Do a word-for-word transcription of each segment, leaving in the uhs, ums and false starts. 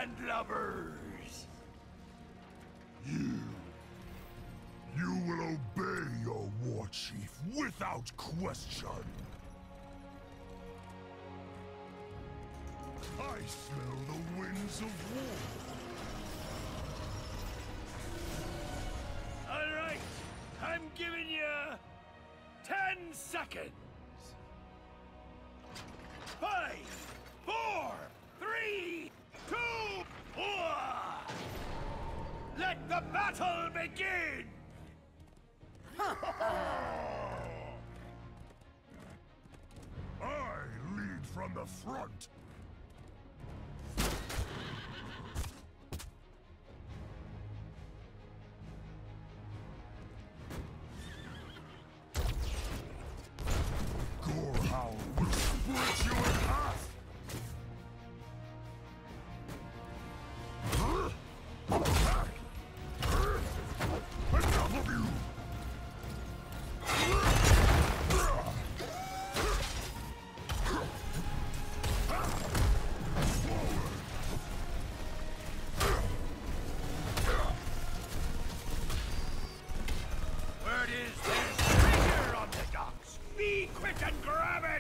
landlubbers! You... You will obey your war chief without question. I smell the winds of war. All right, I'm giving you ten seconds. Five, four, three, two, one. Let the battle begin. I lead from the front. Gorehound will split you in half. Enough of you. Word is there's treasure on the docks. Be quick and grab it.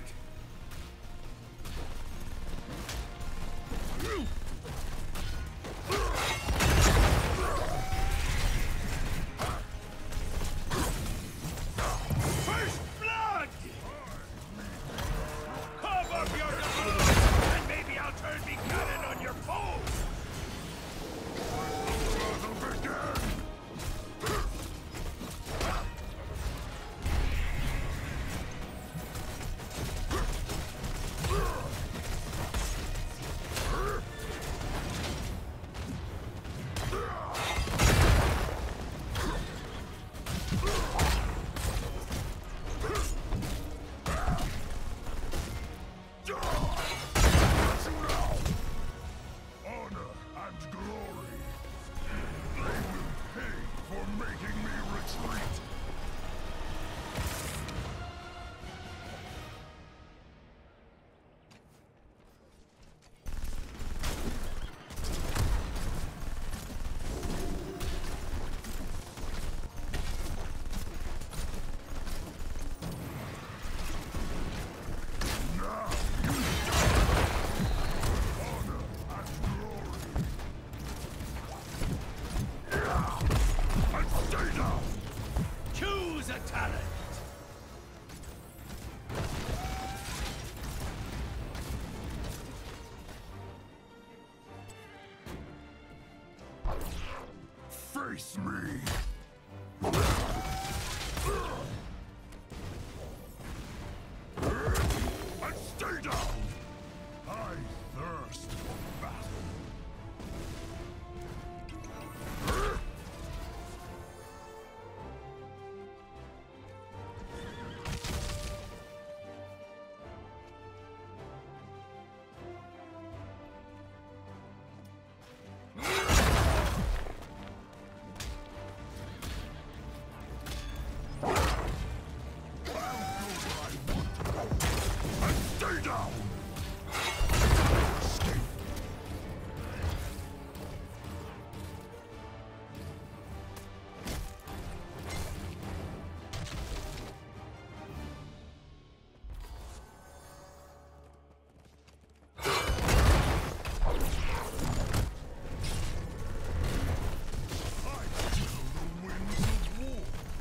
First blood! Carve up your double, and maybe I'll turn me cannon on your foes! Battle begin! Honor and glory. They will pay for making me retreat. Now you die. Honor and glory. Yeah. And stay down. Choose a talent! Face me. And stay down. I thirst for battle. And stay down! Escape. I feel the winds of war.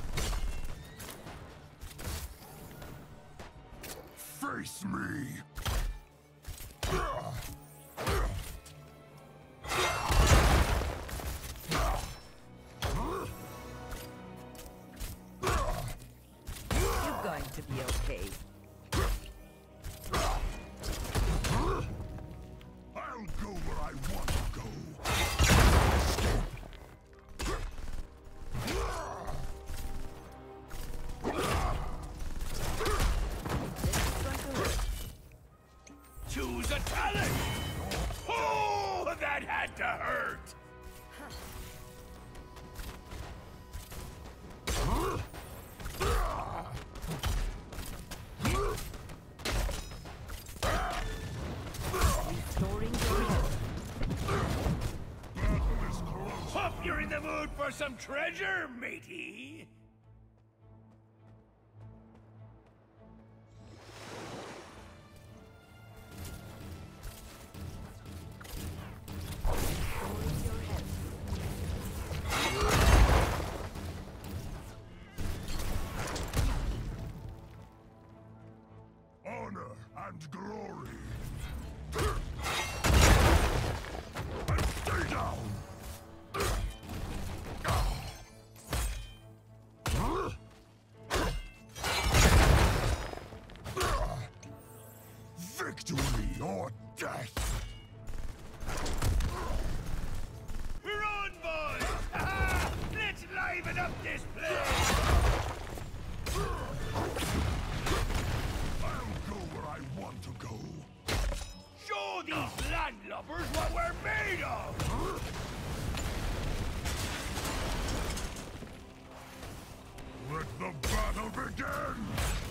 Face me! You're going to be okay. I'll go where I want to go. Choose a talent! Oh, that had to hurt! Restoring the real. You're in the mood for some treasure, matey? Honor and glory. Stay down! Victory or death! We're on, boys! Ha-ha! Let's liven up this place! I'll go where I want to go. Show these landlubbers what we're made of! Let the battle begin!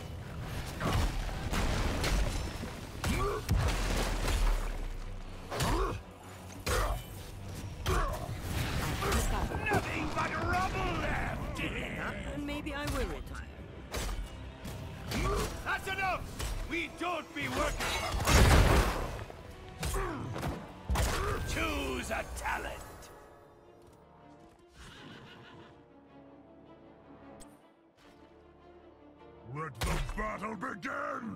Nothing but rubble left! And maybe I will retire. That's enough! We don't be working for... Choose a talent! Let the battle begin!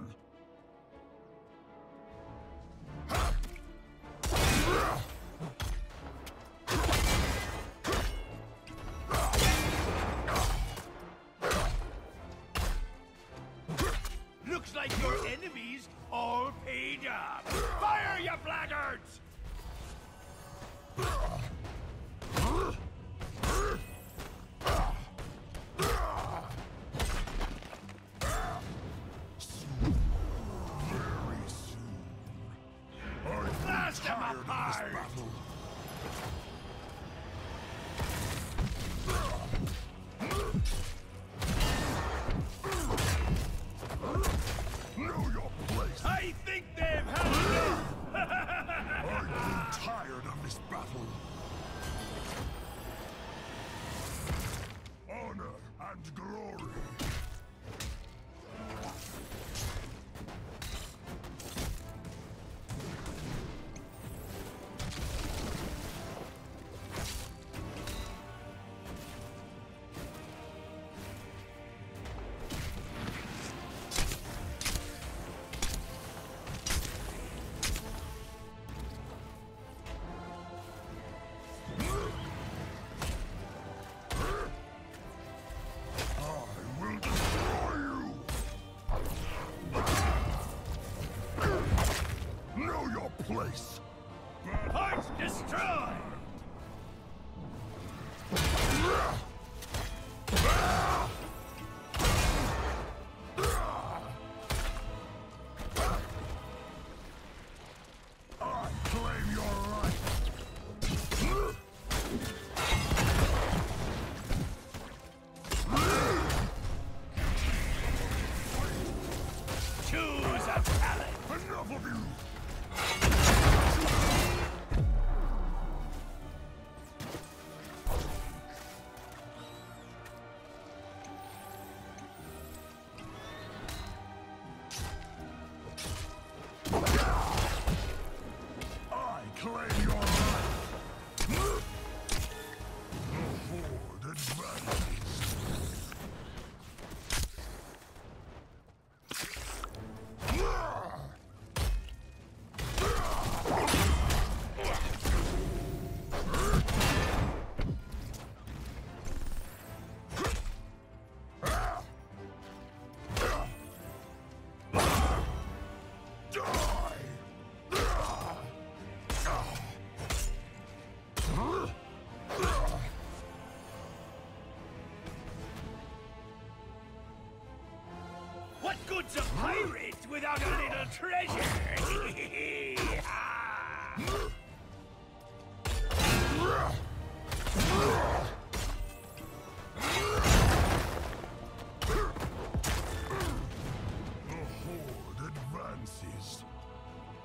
Looks like your enemies all paid up! Fire, you blackguards! Very soon. I've Blast been them tired of this apart! battle. Know your place. I think they've had enough! I've been tired of this battle. Honor and glory. I will destroy you. Know your place. Hearts destroyed! I claim your right. Choose a talent! Enough of you. I claim your right. The horde advances. What good's a pirate without a little treasure? The horde advances.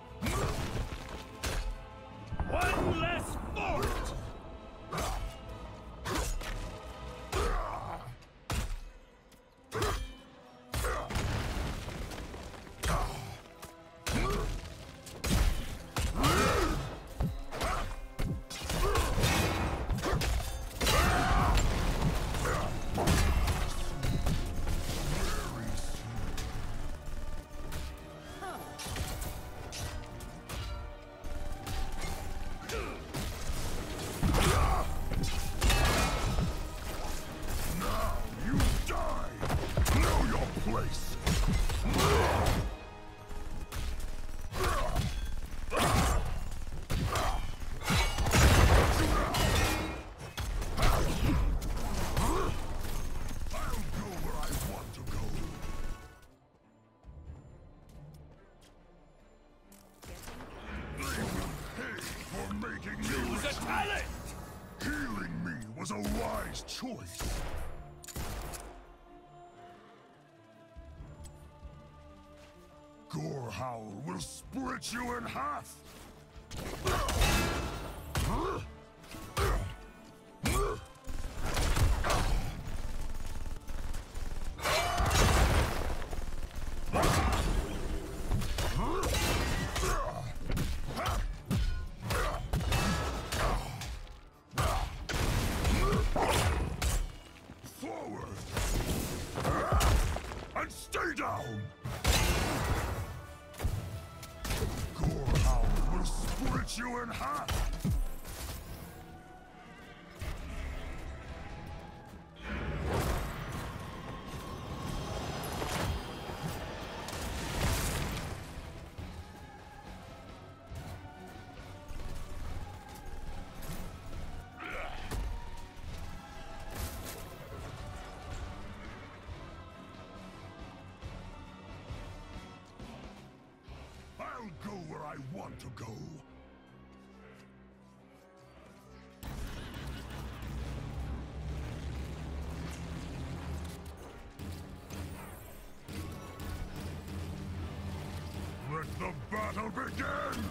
One less fort! talent! Healing me was a wise choice. Gore Howl will split you in half! Forward! And stay down! Gore Howl will split you in half! I'll go where I want to go. Let the battle begin!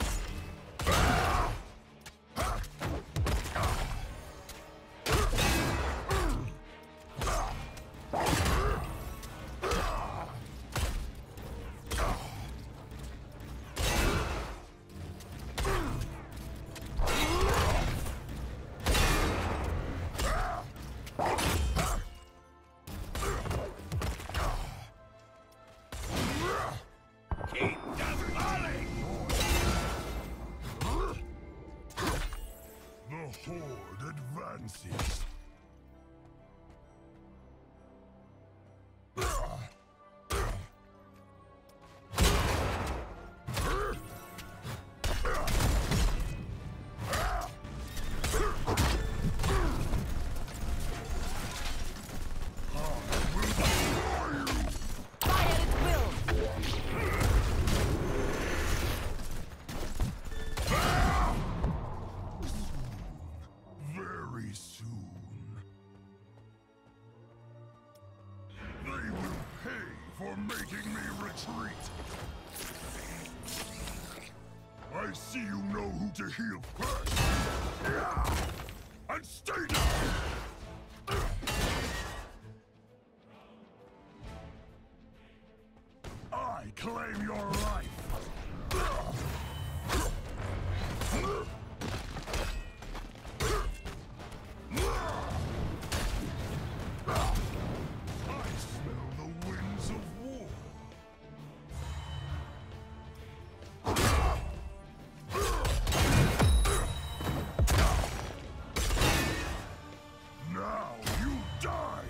Keep demolishing! The Horde advances. Very soon. They will pay for making me retreat. I see you know who to heal first. And stay down! I claim your life! I smell the winds of war. Now you die!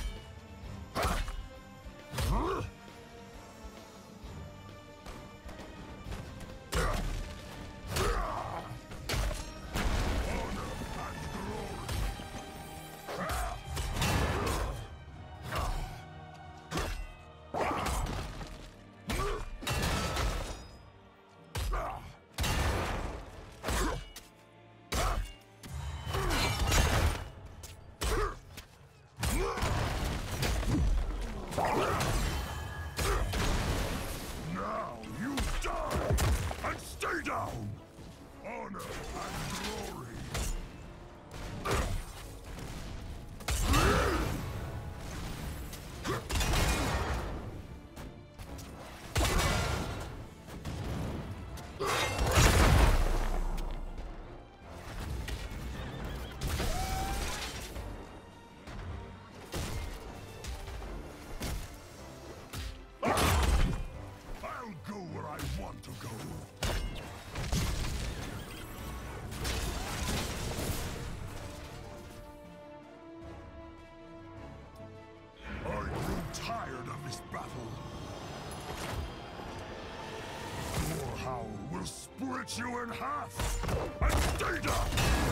Now you die! And stay down! Honor and glory! I'll go where I want to go. I grew tired of this battle. Gore Howl will split you in half. And stay down!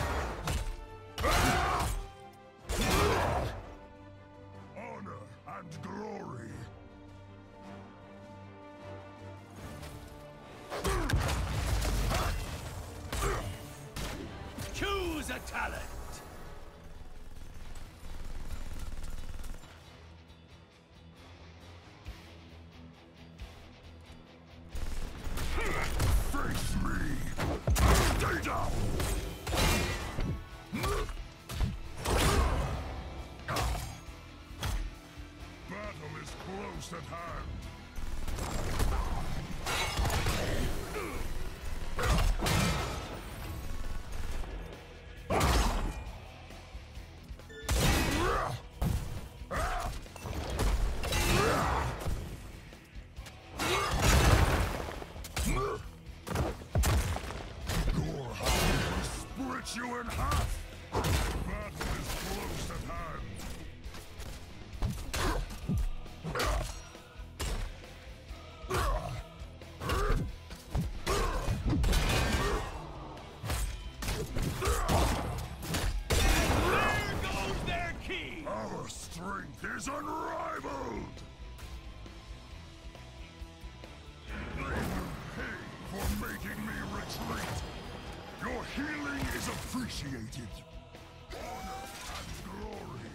Honor and glory. Choose a talent. Face me! Stay down! Battle is close at hand. You in half! Battle is close at hand! There goes their key! Our strength is unrivaled! They will pay for making me retreat! Your healing is appreciated! Honor and glory!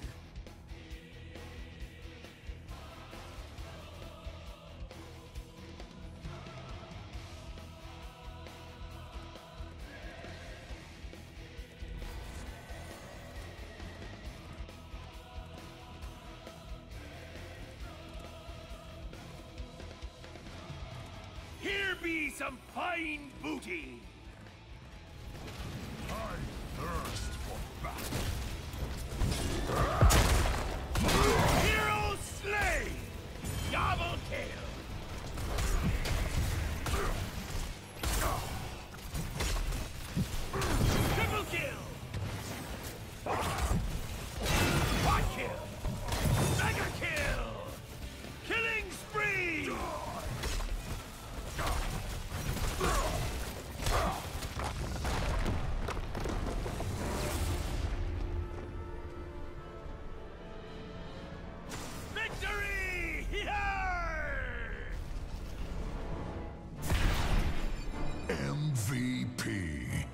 Here be some fine booty! I thirst for battle! Hero slain! Double kill! Triple kill! Quad kill! Mega kill! Killing spree! Victory! M V P!